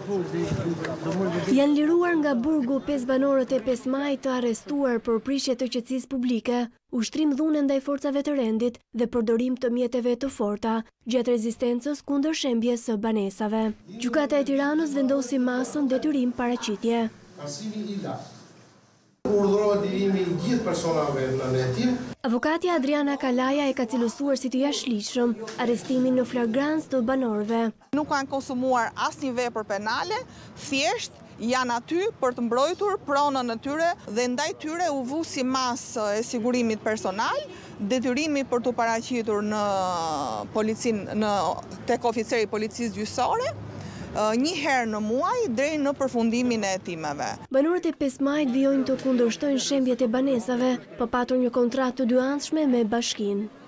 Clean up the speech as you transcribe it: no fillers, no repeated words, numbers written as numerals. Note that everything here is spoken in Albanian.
Janë liruar nga burgu 5 banorët e 5 Majit të arrestuar për prishje të qetësisë publike, ushtrim dhune ndaj forcave të rendit dhe përdorim të mjeteve të forta, gjatë rezistencës kundër shembjes së banesave. Gjykata e Tiranës vendosi masën detyrim paraqitje. Urdhërohet lirimi i gjithë personave në hetim. Avokatja Adriana Kalaja e ka cilësuar si të jashtëligjshëm arrestimin në flagrancë të banorëve. Nuk kanë konsumuar asnjë vepër penale, thjesht janë aty për të mbrojtur pronën e tyre dhe ndaj tyre u vu si masë e sigurimit personal, detyrimi për të paraqitur në policinë tek oficeri i policisë gjyqësore, një herë në muaj deri në përfundimin e hetimeve. Banorët e 5 Majit vijojnë të kundërshtojnë shembjet e banesave, pa patur një kontratë të dyanshme me bashkinë.